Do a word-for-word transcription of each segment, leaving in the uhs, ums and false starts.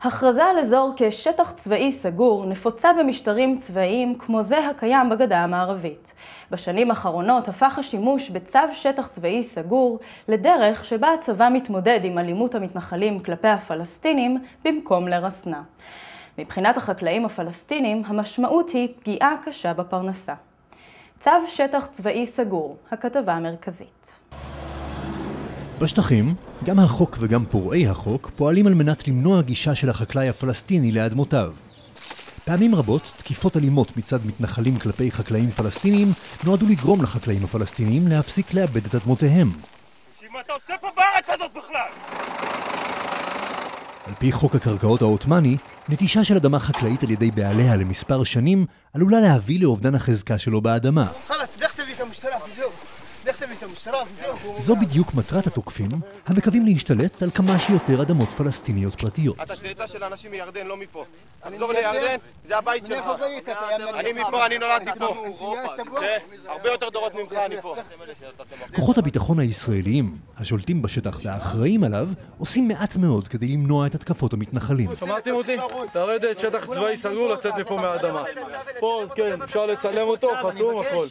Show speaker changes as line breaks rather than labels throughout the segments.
הכרזה על אזור כשטח צבאי סגור נפוצה במשטרים צבאיים כמו זה הקיים בגדה המערבית. בשנים האחרונות הפך השימוש בצו שטח צבאי סגור לדרך שבה הצבא מתמודד עם אלימות המתנחלים כלפי הפלסטינים במקום לרסנה. מבחינת החקלאים הפלסטינים המשמעות היא פגיעה קשה בפרנסה. צו שטח צבאי סגור, הכתבה המרכזית.
בשטחים, גם החוק וגם פורעי החוק פועלים על מנת למנוע גישה של החקלאי הפלסטיני לאדמותיו. פעמים רבות, תקיפות אלימות מצד מתנחלים כלפי חקלאים פלסטינים נועדו לגרום לחקלאים הפלסטינים להפסיק לאבד את אדמותיהם.
מה אתה עושה פה בארץ הזאת בכלל?
על פי חוק הקרקעות העות'מאני, נטישה של אדמה חקלאית על ידי בעליה למספר שנים עלולה להביא לאובדן החזקה שלו באדמה. זו בדיוק מטרת התוקפים, המקווים להשתלט על כמה שיותר אדמות פלסטיניות פרטיות.
אתה צאצא של אנשים מירדן, לא מפה. תחזור לירדן, זה הבית שלך. אני מפה, אני נולדתי פה. הרבה יותר דורות ממך, אני פה.
כוחות הביטחון הישראליים, השולטים בשטח והאחראים עליו, עושים מעט מאוד כדי למנוע את התקפות המתנחלים.
שמעתם אותי? תרדת, שטח צבאי סגור לצאת מפה מהאדמה. פה, כן, אפשר לצלם אותו, חתום, הכל.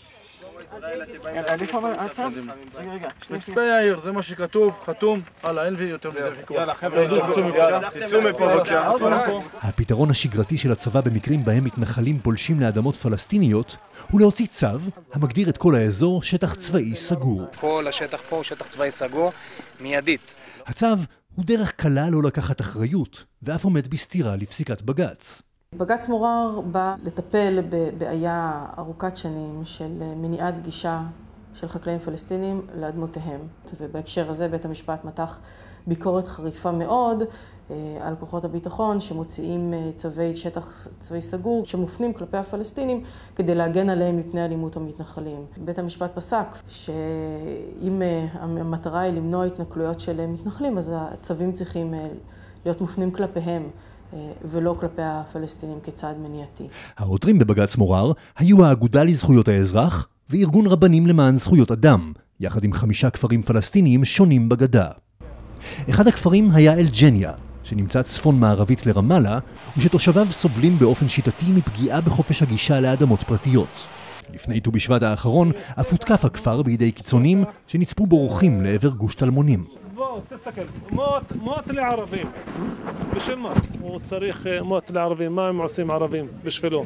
מצפה יאיר, זה מה שכתוב, חתום, הלאה, אין ויותר מזה ויכוח.
יאללה חבר'ה, תצאו מפה בבקשה.
הפתרון השגרתי של הצבא במקרים בהם מתנחלים פולשים לאדמות פלסטיניות הוא להוציא צו המגדיר את כל האזור שטח צבאי סגור.
כל השטח פה הוא שטח צבאי סגור מיידית.
הצו הוא דרך קלה לא לקחת אחריות ואף עומד בסתירה לפסיקת בג"ץ.
בג"ץ מורר בא לטפל בבעיה ארוכת שנים של מניעת גישה של חקלאים פלסטינים לאדמותיהם. ובהקשר הזה בית המשפט מתח ביקורת חריפה מאוד על כוחות הביטחון שמוציאים צווי שטח צבאי סגור שמופנים כלפי הפלסטינים כדי להגן עליהם מפני אלימות המתנחלים. בית המשפט פסק שאם המטרה היא למנוע התנכלויות של מתנחלים אז הצווים צריכים להיות מופנים כלפיהם. ולא כלפי הפלסטינים כצעד מניעתי.
העותרים בבג"ץ מורר היו האגודה לזכויות האזרח וארגון רבנים למען זכויות אדם, יחד עם חמישה כפרים פלסטיניים שונים בגדה. אחד הכפרים היה אל-ג'ניה, שנמצא צפון מערבית לרמאללה, ושתושביו סובלים באופן שיטתי מפגיעה בחופש הגישה לאדמות פרטיות. לפני ט"ו בשבט האחרון אף הותקף הכפר בידי קיצונים שנצפו בורחים לעבר גוש טלמונים.
תסתכל, מות, מות לערבים. בשביל מה? הוא צריך מות לערבים. מה הם עושים ערבים בשבילו?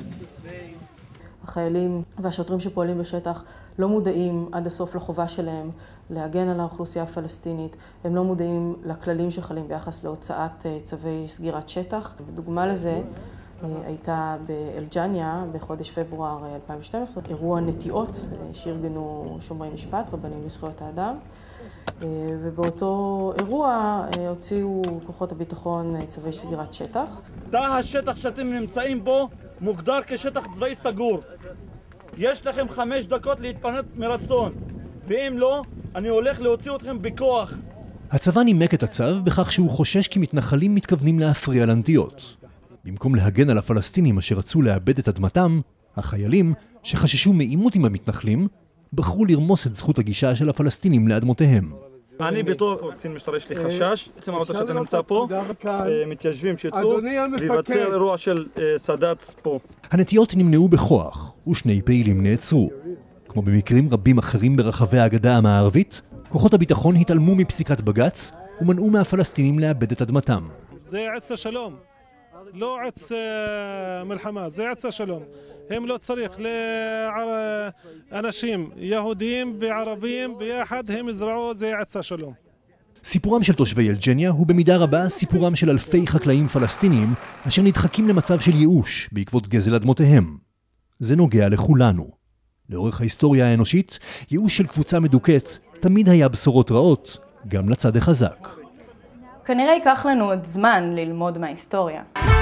החיילים והשוטרים שפועלים בשטח לא מודעים עד הסוף לחובה שלהם להגן על האוכלוסייה הפלסטינית. הם לא מודעים לכללים שחלים ביחס להוצאת צווי סגירת שטח. דוגמה לזה הייתה באל-ג'ניה בחודש פברואר אלפיים ושתים עשרה, אירוע נטיעות שארגנו שומרי משפט, רבנים לזכויות האדם. ובאותו אירוע הוציאו כוחות הביטחון צווי סגירת שטח.
תא השטח שאתם נמצאים בו מוגדר כשטח צבאי סגור. יש לכם חמש דקות להתפנות מרצון, ואם לא, אני הולך להוציא אתכם בכוח.
הצבא נימק את הצו בכך שהוא חושש כי מתנחלים מתכוונים להפריע לנטיעות. במקום להגן על הפלסטינים אשר רצו לאבד את אדמתם, החיילים שחששו מעימות עם המתנחלים בחרו לרמוס את זכות הגישה של הפלסטינים לאדמותיהם.
אני בתור קצין משטרה יש לי חשש, בעצם האוטו שאתה נמצא פה, מתיישבים שיצאו ויבצר אירוע של סד"צ פה.
הנטיעות נמנעו בכוח ושני פעילים נעצרו. כמו במקרים רבים אחרים ברחבי הגדה המערבית, כוחות הביטחון התעלמו מפסיקת בג"ץ ומנעו מהפלסטינים לאבד את אדמתם.
זה עץ השלום, לא עץ מלחמה, זה עץ השלום. הם לא צריך לאנשים יהודים וערבים ביחד, הם יזרעו, זה עץ השלום.
סיפורם של תושבי אל-ג'ניה הוא במידה רבה סיפורם של אלפי חקלאים פלסטינים אשר נדחקים למצב של ייאוש בעקבות גזל אדמותיהם. זה נוגע לכולנו. לאורך ההיסטוריה האנושית, ייאוש של קבוצה מדוכאת תמיד היה בשורות רעות, גם לצד החזק.
כנראה ייקח לנו עוד זמן ללמוד מההיסטוריה.